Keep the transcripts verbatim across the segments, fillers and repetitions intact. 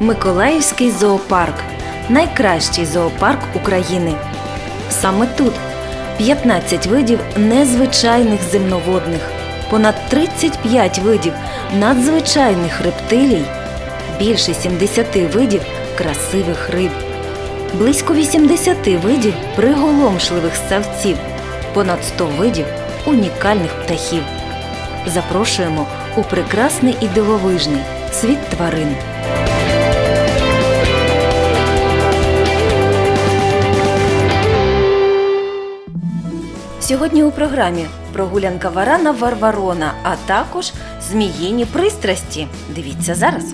Миколаївський зоопарк – найкращий зоопарк України. Саме тут п'ятнадцять видів незвичайних земноводних, понад тридцять п'ять видів надзвичайних рептилій, більше сімдесяти видів красивих риб, близько вісімдесяти видів приголомшливих ссавців, понад сто видів унікальних птахів. Запрошуємо у прекрасний і дивовижний світ тварин. Сьогодні у програмі прогулянка варана Варварона, а також зміїні пристрасті. Дивіться зараз.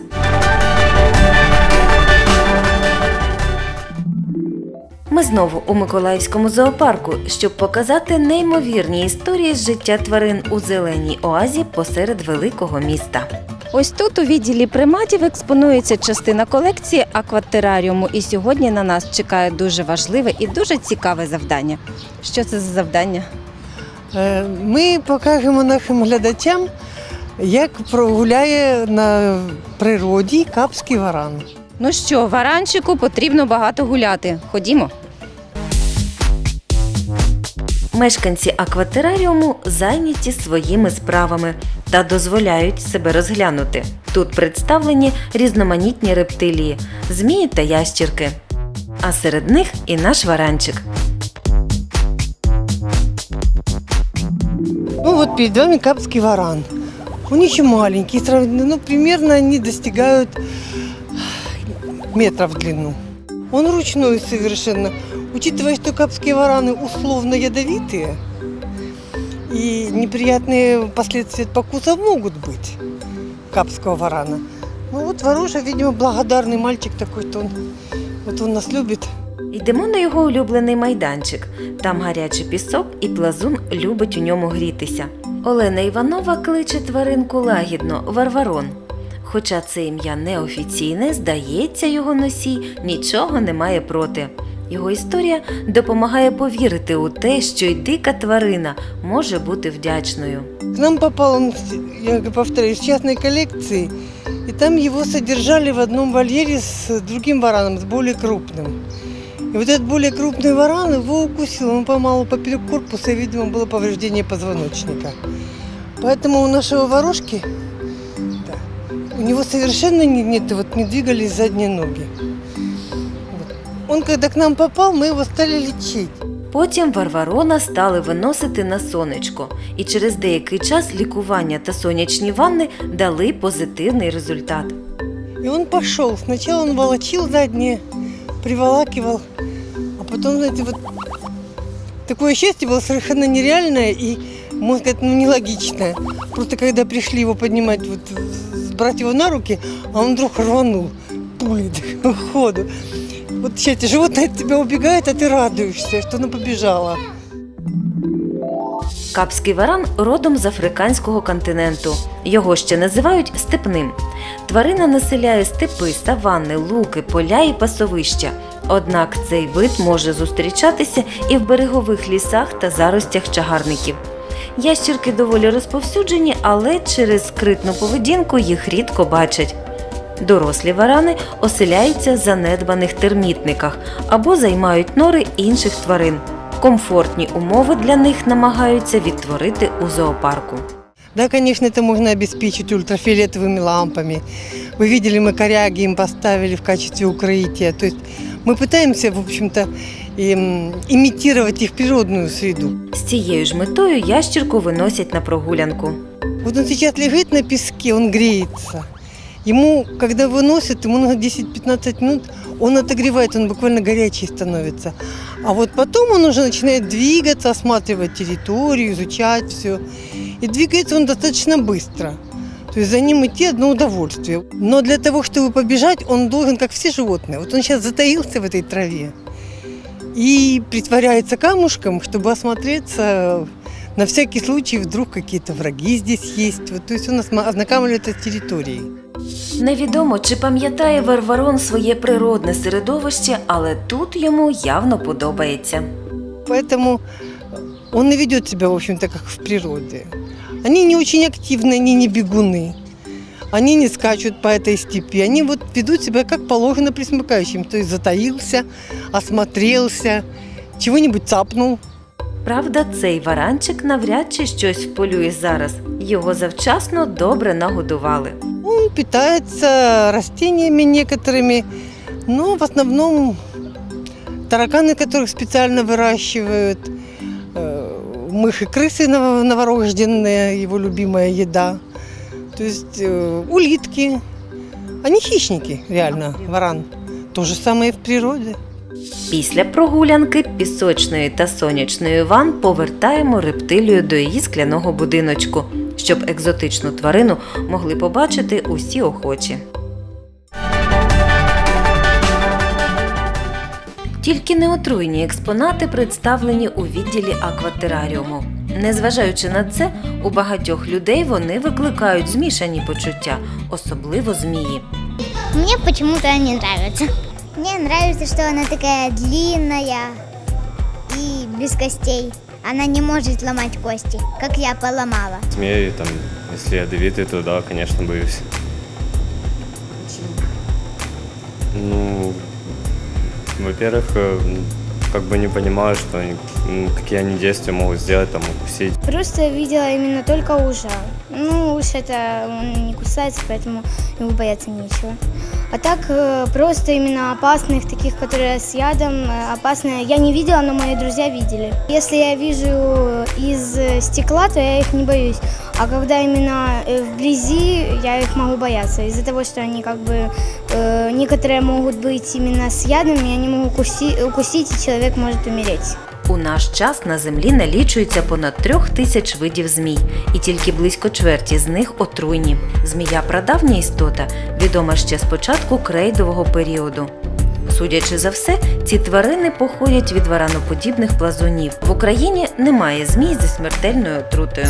Ми знову у Миколаївському зоопарку, щоб показати неймовірні історії з життя тварин у зеленій оазі посеред великого міста. Ось тут у відділі приматів експонується частина колекції акватераріуму, і сьогодні на нас чекає дуже важливе і дуже цікаве завдання. Що це за завдання? Ми покажемо нашим глядачам, як прогуляє на природі капський варан. Ну що, варанчику потрібно багато гуляти. Ходімо. Мешканці акватераріуму зайняті своїми справами та дозволяють себе розглянути. Тут представлені різноманітні рептилії, змії та ящірки. А серед них і наш варанчик. Ну вот перед вами капский варан. Он еще маленький, ну примерно они достигают метров в длину. Он ручной совершенно. Учитывая, что капские вараны условно ядовитые, и неприятные последствия от покусов могут быть капского варана. Ну вот Вороша, видимо, благодарный мальчик такой, что он, вот он нас любит. Йдемо на його улюблений майданчик. Там гарячий пісок і плазун любить у ньому грітися. Олена Іванова кличе тваринку лагідно Варварон. Хоча це ім'я неофіційне, здається, його носій нічого не має проти. Його історія допомагає повірити у те, що й дика тварина може бути вдячною. К нам попал он, я повторюсь, в частной коллекции, и там его содержали в одном вольере с другим вараном, с более крупным. И вот этот более крупный варан его укусил, он поймал поперек корпуса, и, видимо, было повреждение позвоночника. Поэтому у нашего Ворошки, да, у него совершенно не, нет, вот не двигались задние ноги. Вот. Он, когда к нам попал, мы его стали лечить. Потім Варварона стали виносити на сонечко. І через деякий час лікування та сонячні ванни дали позитивний результат. И он пошел. Сначала он волочил задние, приволакивал, а потом, знаете, вот такое счастье было совершенно нереальное и, можно сказать, ну, нелогичное. Просто когда пришли его поднимать, вот, брать его на руки, а он вдруг рванул пулей к ходу. Вот счастье, животное от тебя убегает, а ты радуешься, что оно побежало. Капський варан родом з африканського континенту. Його ще називають степним. Тварина населяє степи, саванни, луки, поля і пасовища. Однак цей вид може зустрічатися і в берегових лісах та заростях чагарників. Ящірки доволі розповсюджені, але через скритну поведінку їх рідко бачать. Дорослі варани оселяються в занедбаних термітниках або займають нори інших тварин. Комфортні умови для них намагаються відтворити у зоопарку. Да, конечно, это можно обеспечить ультрафиолетовыми лампами. Вы видели, мы коряги им поставили в качестве укрытия. То есть мы пытаемся, в общем-то, имитировать их природную среду. З цією ж метою ящірку виносять на прогулянку. Вот он сейчас лежит на песке, он греется. Ему, когда выносят, ему нужно десять-пятнадцать минут, он отогревает, он буквально горячий становится. А вот потом он уже начинает двигаться, осматривать территорию, изучать все. И двигается он достаточно быстро. То есть за ним идти одно удовольствие. Но для того, чтобы побежать, он должен, как все животные. Вот он сейчас затаился в этой траве и притворяется камушком, чтобы осмотреться на всякий случай, вдруг какие-то враги здесь есть. Вот, то есть он ознакомливается с территорией. Невідомо, чи пам'ятає Варварон своє природне середовище, але тут йому явно подобається. Поэтому он не ведет себя, в общем-то, как в природе. Они не очень активны, они не бегуны. Они не скачут по этой степи, они вот ведут себя как положено присмыкающим, то есть затаился, осмотрелся, чего-нибудь цапнул. Правда, цей варанчик навряд чи щось вполює зараз. Його завчасно добре нагодували. Он питается растениями некоторыми, но в основном тараканы, которых специально выращивают, э, мыши, крысы нов- новорожденные, его любимая еда. То есть э, улитки. Они хищники, реально, варан. То же самое и в природе. Після прогулянки пісочної та сонячної ванн повертаємо рептилію до її скляного будиночку, щоб екзотичну тварину могли побачити усі охочі. Тільки неотруйні експонати представлені у відділі акватераріуму. Незважаючи на це, у багатьох людей вони викликають змішані почуття, особливо змії. Мне почему-то они нравятся. Мне нравится, что она такая длинная и без костей. Она не может ломать кости, как я поломала. Змеи, там, если ядовитые, то да, конечно, боюсь. Ну, во-первых, э, как бы не понимаю, что они, ну, какие они действия могут сделать, там, укусить. Просто видела именно только ужа. Ну, уж это он не кусается, поэтому ему бояться нечего. А так э, просто именно опасных, таких, которые с ядом, э, опасные, я не видела, но мои друзья видели. Если я вижу из э, стекла, то я их не боюсь. А когда именно э, вблизи, я их могу бояться. Из-за того, что они как бы, э, некоторые могут быть именно с ядом, и они могут укуси- укусить, и человек может умереть. У наш час на землі налічується понад трьох тисяч видів змій, і тільки близько чверті з них отруйні. Змія – прадавня істота, відома ще з початку крейдового періоду. Судячи за все, ці тварини походять від вараноподібних плазунів. В Україні немає змій зі смертельною отрутою.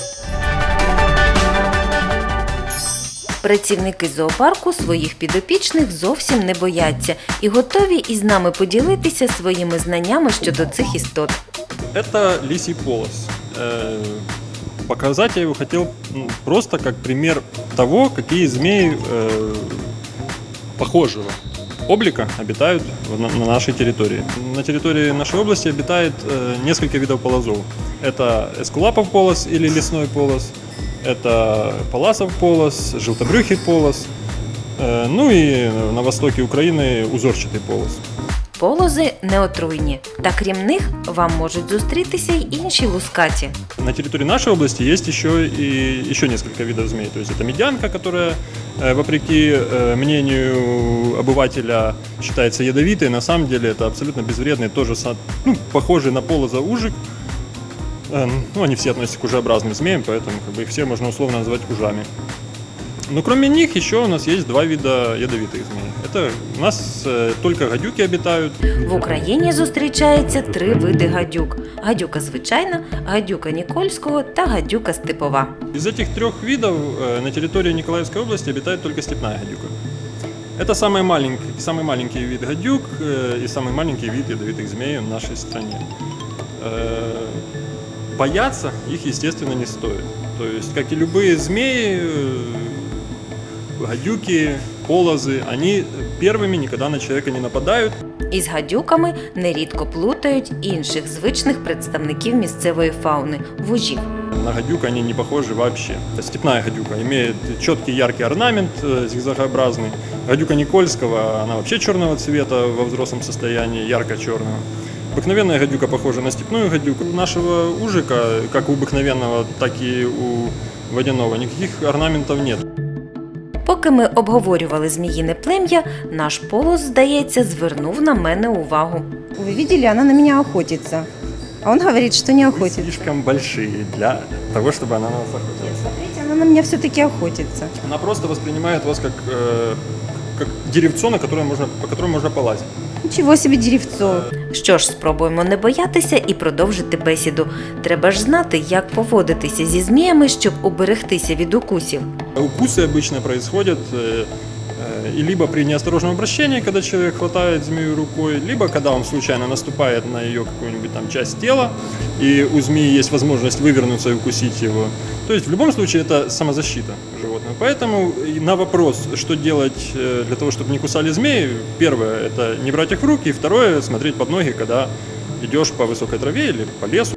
Працівники зоопарку своїх підопічних зовсім не бояться і готові із нами поділитися своїми знаннями щодо цих істот. Это лисий полос. Э, Показать я его хотел м, просто как пример того, какие змеи э, похожего облика обитают в- на на нашей территории. На территории нашей области обитает э, несколько видов полозов. Это эскулапов полос или лесной полос, это паласов полос, желтобрюхий полос, э, ну и на востоке Украины узорчатый полос. Полози неотруйні, та крім них вам можуть зустрітися й інші лускаті. На территории нашей области есть еще и еще несколько видов змей. То есть это медянка, которая, э, вопреки э, мнению обывателя, считается ядовитой. На самом деле это абсолютно безвредный, тоже са- ну, похожий на полоза ужик. Э, Ну, они все относятся к ужеобразным змеям, поэтому как бы их все можно условно назвать ужами. Но кроме них еще у нас есть два вида ядовитых змей. Это у нас э, только гадюки обитают. В Україні зустрічається три види гадюк – гадюка звичайна, гадюка нікольського та гадюка степова. Из этих трех видов э, на территории Николаевской области обитает только степная гадюка. Это самый маленький, самый маленький вид гадюк э, и самый маленький вид ядовитых змей в нашей стране. Э, Бояться их, естественно, не стоит. То есть, как и любые змеи, э, гадюки, полозы, они первыми никогда на человека не нападают. Із гадюками нерідко плутають інших звичних представників місцевої фауни – вужів. На гадюк они не похожи вообще. Это степная гадюка имеет четкий яркий орнамент, э, зигзагообразный. Гадюка Никольского, она вообще черного цвета во взрослом состоянии, ярко-черного. Обыкновенная гадюка похожа на степную гадюку. У нашего ужика, как у обыкновенного, так и у водяного, никаких орнаментов нет. Поки ми обговорювали зміїне плем'я, наш полос, здається, звернув на мене увагу. Вы видели, она на меня охотится. А он говорит, что не Вы охотится. слишком большие для того, чтобы она на нас охотилась. Смотрите, она на меня все-таки охотится. Она просто воспринимает вас как, э, как деревцо, на которое можно, по которому можно полазить. Ничего себе деревцо. Що ж, спробуємо не боятися і продовжити бесіду. Треба ж знати, як поводитися зі зміями, щоб уберегтися від укусів. Укусы обычно происходят э, И либо при неосторожном обращении, когда человек хватает змею рукой, либо когда он случайно наступает на ее какую-нибудь там часть тела, и у змеи есть возможность вывернуться и укусить его. То есть в любом случае это самозащита животного. Поэтому на вопрос, что делать для того, чтобы не кусали змеи, первое – это не брать их в руки, и второе – смотреть под ноги, когда идешь по высокой траве или по лесу.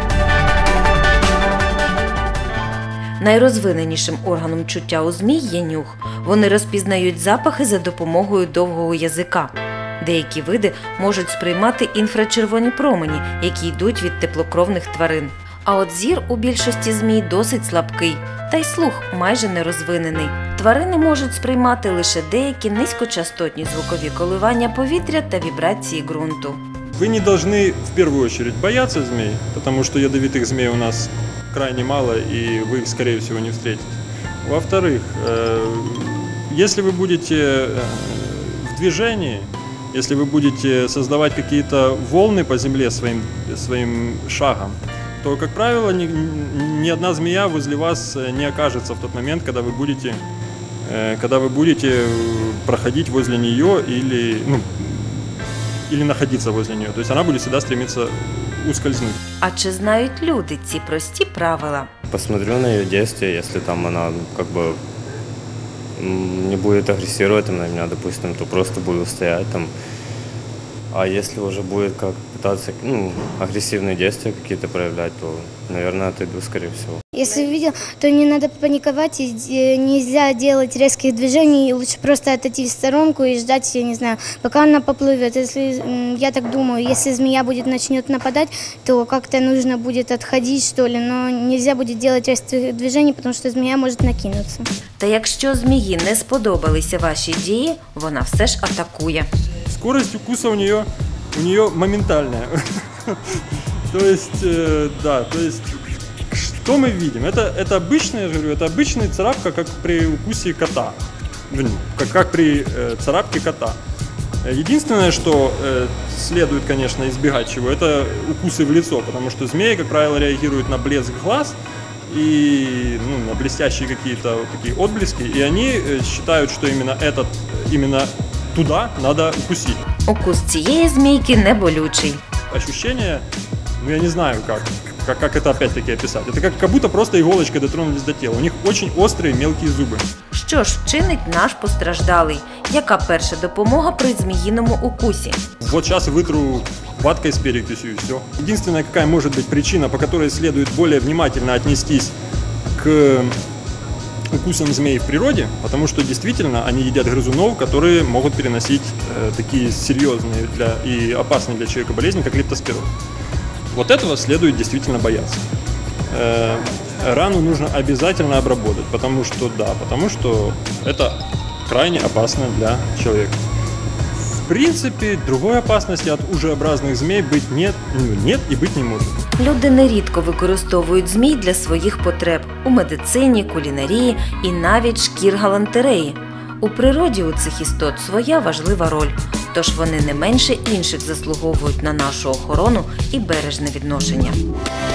Найрозвиненішим органом чуття у змій є нюх. Вони розпізнають запахи за допомогою довгого язика. Деякі види можуть сприймати інфрачервоні промені, які йдуть від теплокровних тварин. А от зір у більшості змій досить слабкий, та й слух майже нерозвинений. Тварини можуть сприймати лише деякі низькочастотні звукові коливання повітря та вібрації ґрунту. Вы не должны в первую очередь бояться змей, потому что ядовитых змей у нас крайне мало, и вы их, скорее всего, не встретите. Во-вторых, если вы будете в движении, если вы будете создавать какие-то волны по земле своим, своим шагом, то, как правило, ни, ни одна змея возле вас не окажется в тот момент, когда вы будете, когда вы будете проходить возле нее или, ну, или находиться возле нее. То есть она будет всегда стремиться ускользнуть. А чи знають люди ці прості правила? Посмотрю на ее действия, если там она как бы м, не будет агрессировать там, на меня, допустим, то просто буду стоять там. А если уже будет как пытаться, ну, агрессивные действия какие-то проявлять, то, наверное, отойду, скорее всего. Если увидел, то не надо паниковать, и э, нельзя делать резких движений, лучше просто отойти в сторонку и ждать, я не знаю, пока она поплывет. Если, м, я так думаю, если змея будет начнет нападать, то как-то нужно будет отходить, что ли, но нельзя будет делать резких движений, потому что змея может накинуться. Та якщо змії не сподобалися ваші дії, вона все ж атакує. Скорость укуса у нее, у нее моментальная. То есть, э, да, то есть, что мы видим? Это, это обычная, я же говорю, это обычная царапка, как при укусе кота. Как, как при э, царапке кота. Единственное, что э, следует, конечно, избегать чего, это укусы в лицо, потому что змеи, как правило, реагируют на блеск глаз и, ну, на блестящие какие-то вот такие отблески, и они э, считают, что именно этот, именно туда надо укусить. Укус цієї змійки не болючий. Ощущение, ну я не знаю как, как, как это опять-таки описать. Это как, как будто просто иголочкой дотронулись до тела. У них очень острые мелкие зубы. Що ж вчинить наш постраждалий? Яка перша допомога при зміїному укусі? Вот сейчас вытру ваткой с перекисью и все. Единственная какая может быть причина, по которой следует более внимательно отнестись к укусам змей в природе, потому что действительно они едят грызунов, которые могут переносить э, такие серьезные для, и опасные для человека болезни, как лептоспироз. Вот этого следует действительно бояться. Э, рану нужно обязательно обработать, потому что да, потому что это крайне опасно для человека. В принципе, другой опасности от ужеобразных змей быть нет, нет и быть не может. Люди нерідко використовують змій для своїх потреб у медицині, кулінарії і навіть шкір-галантереї. У природі у цих істот своя важлива роль, тож вони не менше інших заслуговують на нашу охорону і бережне відношення.